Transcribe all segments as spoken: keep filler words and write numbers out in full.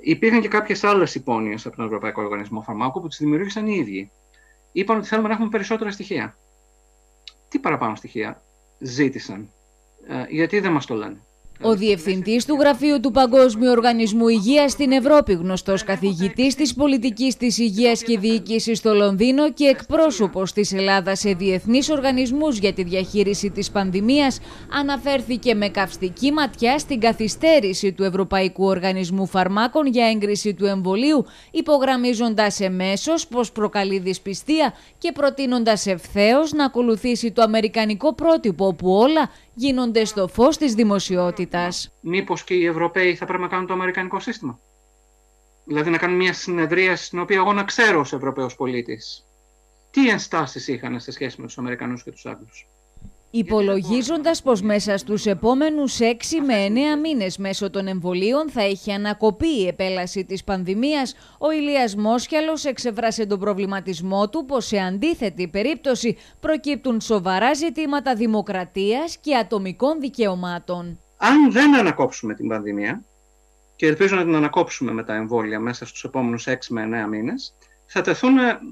Υπήρχαν και κάποιες άλλες υπόνοιες από τον Ευρωπαϊκό Οργανισμό Φαρμάκου που τις δημιούργησαν οι ίδιοι. Είπαν ότι θέλουμε να έχουμε περισσότερα στοιχεία. Τι παραπάνω στοιχεία ζήτησαν, ε, γιατί δεν μας το λένε. Ο διευθυντής του Γραφείου του Παγκόσμιου Οργανισμού Υγείας στην Ευρώπη, γνωστός καθηγητής της πολιτικής της υγείας και διοίκησης στο Λονδίνο και εκπρόσωπος της Ελλάδας σε διεθνείς οργανισμούς για τη διαχείριση της πανδημίας, αναφέρθηκε με καυστική ματιά στην καθυστέρηση του Ευρωπαϊκού Οργανισμού Φαρμάκων για έγκριση του εμβολίου, υπογραμμίζοντας εμέσως πως προκαλεί δυσπιστία και προτείνοντας ευθέως να ακολουθήσει το αμερικανικό πρότυπο, όπου όλα γίνονται στο φως της δημοσιότητας. Μήπως και οι Ευρωπαίοι θα πρέπει να κάνουν το αμερικανικό σύστημα? Δηλαδή να κάνουν μια συνεδρία στην οποία εγώ να ξέρω ως Ευρωπαίος πολίτης τι ενστάσεις είχαν σε σχέση με τους Αμερικανούς και τους Άγγλους. Υπολογίζοντας πως μέσα στους επόμενους έξι με εννέα μήνες μέσω των εμβολίων θα έχει ανακοπεί η επέλαση της πανδημίας, ο Ηλίας Μόσχιαλος εξέφρασε τον προβληματισμό του πως σε αντίθετη περίπτωση προκύπτουν σοβαρά ζητήματα δημοκρατίας και ατομικών δικαιωμάτων. Αν δεν ανακόψουμε την πανδημία, και ελπίζω να την ανακόψουμε με τα εμβόλια μέσα στους επόμενους έξι με εννέα μήνες, θα τεθούν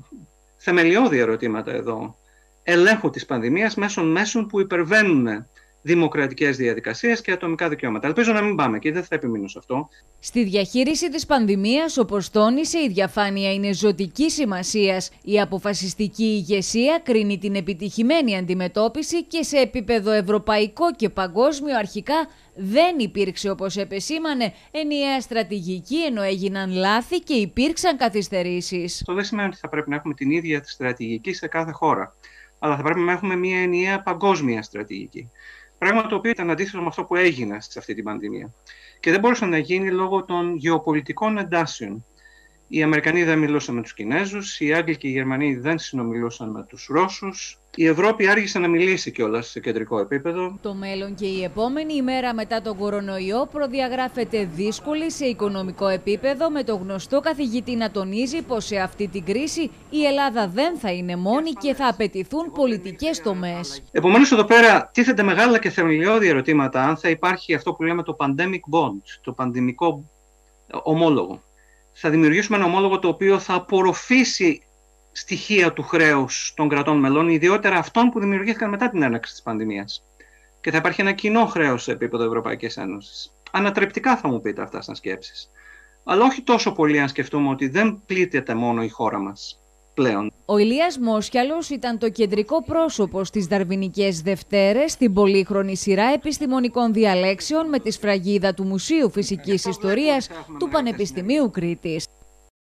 θεμελιώδη ερωτήματα εδώ ελέγχου της πανδημίας μέσω μέσων που υπερβαίνουν δημοκρατικές διαδικασίες και ατομικά δικαιώματα. Ελπίζω να μην πάμε και δεν θα επιμείνω σε αυτό. Στη διαχείριση της πανδημίας, όπως τόνισε, η διαφάνεια είναι ζωτική σημασίας. Η αποφασιστική ηγεσία κρίνει την επιτυχημένη αντιμετώπιση και σε επίπεδο ευρωπαϊκό και παγκόσμιο αρχικά δεν υπήρξε, όπως επεσήμανε, ενιαία στρατηγική, ενώ έγιναν λάθη και υπήρξαν καθυστερήσεις. Αυτό δεν σημαίνει ότι θα πρέπει να έχουμε την ίδια στρατηγική σε κάθε χώρα, αλλά θα πρέπει να έχουμε μια ενιαία παγκόσμια στρατηγική. Πράγμα το οποίο ήταν αντίθετο με αυτό που έγινε σε αυτή την πανδημία. Και δεν μπορούσε να γίνει λόγω των γεωπολιτικών εντάσεων. Οι Αμερικανοί δεν μιλούσαν με τους Κινέζους, οι Άγγλοι και οι Γερμανοί δεν συνομιλούσαν με τους Ρώσους. Η Ευρώπη άργησε να μιλήσει κιόλας σε κεντρικό επίπεδο. Το μέλλον και η επόμενη ημέρα μετά τον κορονοϊό προδιαγράφεται δύσκολη σε οικονομικό επίπεδο, με το γνωστό καθηγητή να τονίζει πως σε αυτή την κρίση η Ελλάδα δεν θα είναι μόνη και θα απαιτηθούν πολιτικές τομές. Επομένως, εδώ πέρα τίθενται μεγάλα και θεμελιώδη ερωτήματα αν θα υπάρχει αυτό που λέμε το pandemic bond, το πανδημικό ομόλογο. Θα δημιουργήσουμε ένα ομόλογο το οποίο θα απορροφήσει στοιχεία του χρέους των κρατών μελών, ιδιότερα αυτών που δημιουργήθηκαν μετά την έναρξη της πανδημίας. Και θα υπάρχει ένα κοινό χρέος σε επίπεδο Ευρωπαϊκής Ένωσης. Ανατρεπτικά θα μου πείτε αυτά σαν σκέψεις. Αλλά όχι τόσο πολύ αν σκεφτούμε ότι δεν πλήττεται μόνο η χώρα μας πλέον. Ο Ηλίας Μόσχιαλος ήταν το κεντρικό πρόσωπο στις Δαρβηνικές Δευτέρες, στην πολύχρονη σειρά επιστημονικών διαλέξεων με τη σφραγίδα του Μουσείου Φυσικής Ιστορίας του Πανεπιστημίου Κρήτης.